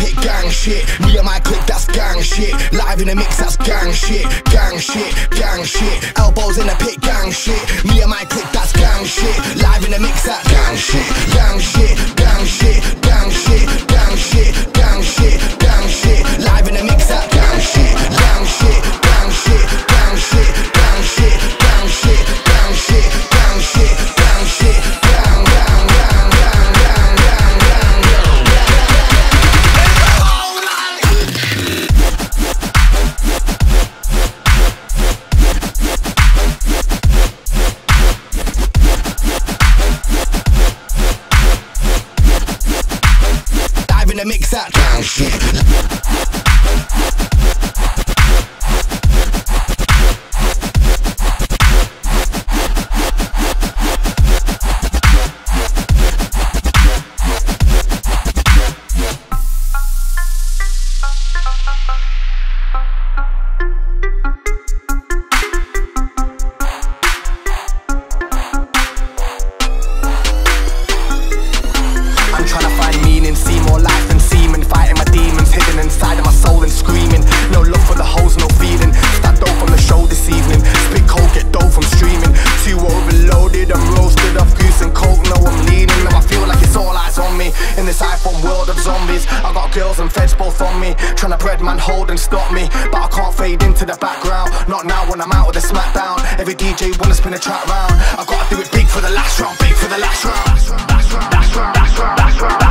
pit, gang shit. Me and my clique, that's gang shit. Live in the mix, that's gang shit. Gang shit, gang shit. Elbows in the pit, gang shit. Me and my clique, that's gang shit. Live in the mix, that's gang shit. Gang shit, gang shit, gang shit, gang shit, gang shit, gang shit. Live in the mix, that's gang shit. Gang shit, gang shit, gang shit, gang shit, gang shit, gang shit, gang shit, gang shit, gang, gang, gang, gang, gang, gang, gang, gang, Dive in the mix, that gang shit. See more life than semen, fighting my demons hidden inside of my soul and screaming. No love for the hoes, no feeling. Start dope from the show this evening. Spit coke, get dope from streaming. Too overloaded, I'm roasted off goose and coke. Now I'm leaning, now I feel like it's all eyes on me. In this iPhone world of zombies, I got girls and feds both on me, trying to bread man hold and stop me, but I can't fade into the background. Not now when I'm out of the smackdown. Every DJ wanna spin a track round. I gotta do it big for the last round, big for the last round. Last round, last round, last round, last round, last round.